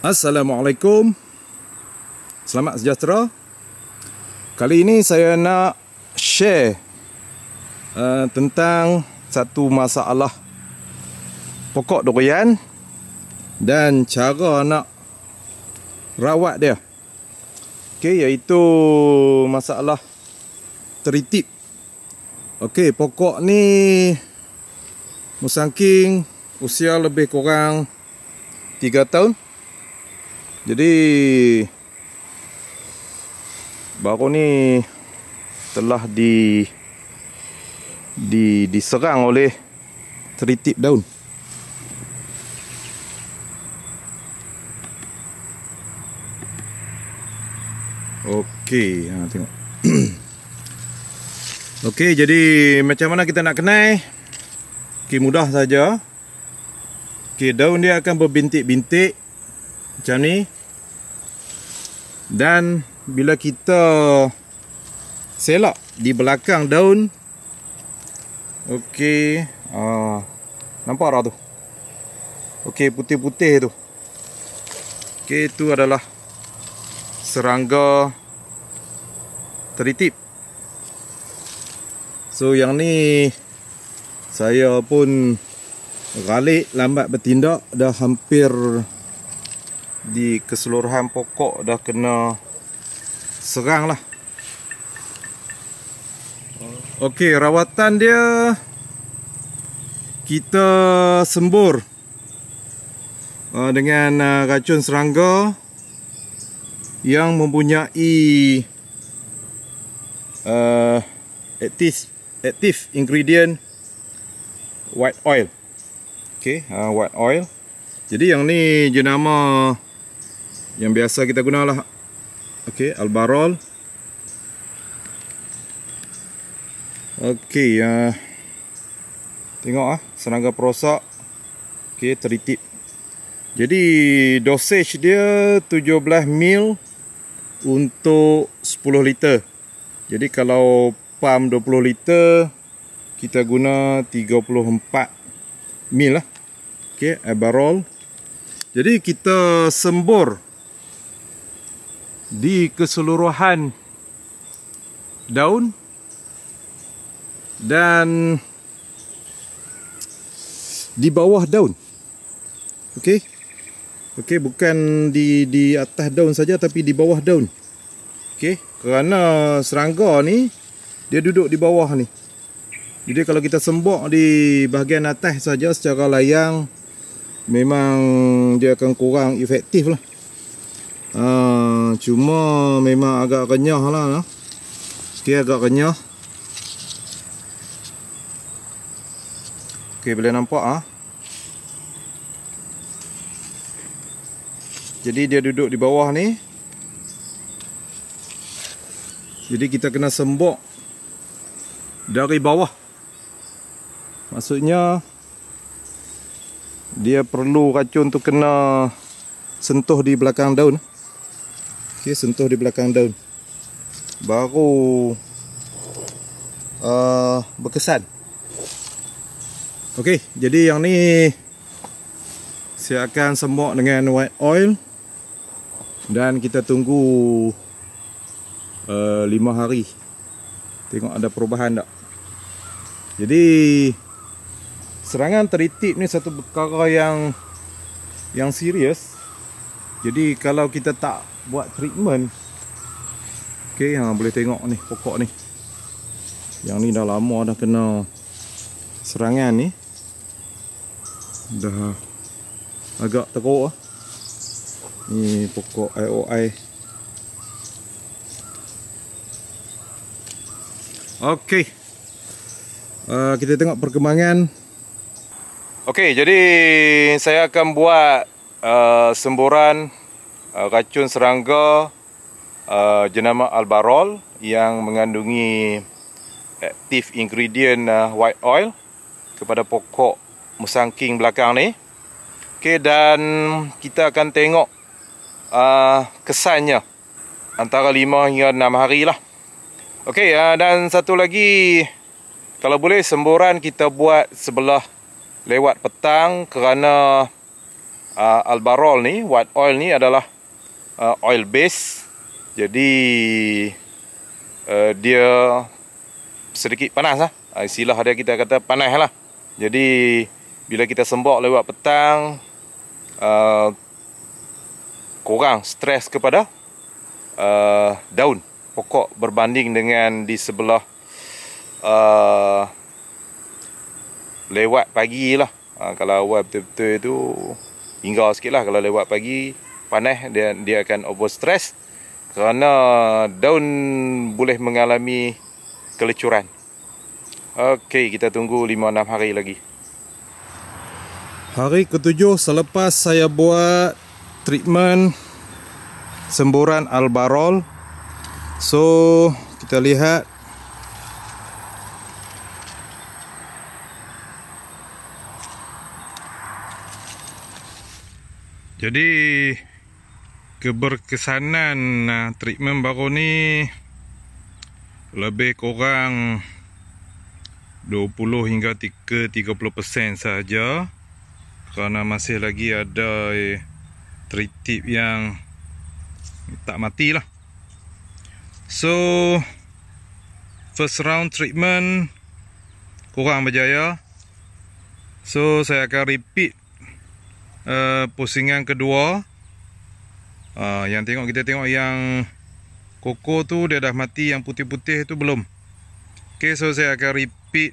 Assalamualaikum. Selamat sejahtera. Kali ini saya nak share tentang satu masalah pokok durian dan cara nak rawat dia. Okey, iaitu masalah teritip. Okey, pokok ni musangking usia lebih kurang 3 tahun. Jadi baru ni telah diserang oleh teritip daun. Okey, tengok. Okey, jadi macam mana kita nak kenal? Okey, mudah saja. Okey, daun dia akan berbintik-bintik macam ni. Dan bila kita selak di belakang daun, okey, nampak tak tu? Okey, putih-putih tu. Okey, itu adalah serangga teritip. So yang ni saya pun galik lambat bertindak, dah hampir di keseluruhan pokok dah kena serang lah. Okey, rawatan dia kita sembur dengan racun serangga yang mempunyai active ingredient white oil. Okey, white oil. Jadi yang ni jenama yang biasa kita gunalah. Okey, Albarol. Okey, tengok serangga perosak. Okey, teritip. Jadi dosage dia 17 ml untuk 10 liter. Jadi kalau pam 20 liter kita guna 34 ml lah. Okey, Albarol. Jadi kita sembur di keseluruhan daun dan di bawah daun. Okey. Okey, bukan di atas daun saja tapi di bawah daun. Okey, kerana serangga ni dia duduk di bawah ni. Jadi kalau kita sembur di bahagian atas saja secara layang, memang dia akan kurang efektif lah. Cuma memang agak renyah lah. Okey, agak renyah. Okey, boleh nampak Jadi dia duduk di bawah ni. Jadi kita kena sembur dari bawah. Maksudnya dia perlu racun tu kena sentuh di belakang daun. Okey, sentuh di belakang daun, baru berkesan. Okey, jadi yang ni saya akan sembur dengan white oil dan kita tunggu 5 hari. Tengok ada perubahan tak. Jadi serangan teritip ni satu perkara yang serius. Jadi kalau kita tak buat treatment, okey, boleh tengok ni pokok ni. Yang ni dah lama dah kena serangan ni. Dah agak teruk. Ni pokok IOI. Okey. Kita tengok perkembangan. Okey, jadi saya akan buat semburan racun serangga jenama Albarol yang mengandungi active ingredient white oil kepada pokok musangking belakang ni. Okey, dan kita akan tengok kesannya antara 5 hingga 6 hari lah. Okey, dan satu lagi, kalau boleh semburan kita buat sebelah lewat petang kerana Albarol ni, white oil ni adalah oil base. Jadi dia sedikit panas lah. Istilah dia kita kata panas lah. Jadi bila kita sembok lewat petang, kurang stres kepada daun pokok berbanding dengan di sebelah lewat pagi lah. Kalau awal betul-betul itu hingga sikit lah. Kalau lewat pagi panas, dia akan over stress kerana daun boleh mengalami kelecuran. Okey, kita tunggu 5-6 hari lagi. Hari ke-7 selepas saya buat treatment semburan Albarol. So kita lihat jadi keberkesanan treatment baru ni lebih kurang 20 hingga 30% sahaja, kerana masih lagi ada tritip yang tak matilah. So first round treatment kurang berjaya. So saya akan repeat pusingan kedua. Yang kita tengok yang koko tu dia dah mati, yang putih-putih tu belum. Okay, so saya akan repeat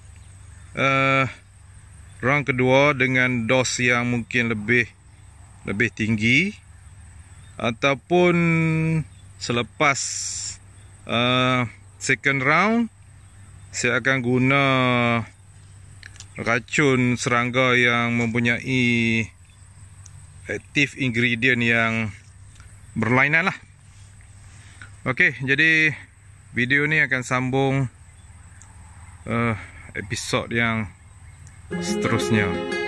round kedua dengan dos yang mungkin lebih tinggi, ataupun selepas second round saya akan guna racun serangga yang mempunyai aktif ingredient yang berlainan lah. Okey, jadi video ni akan sambung episod yang seterusnya.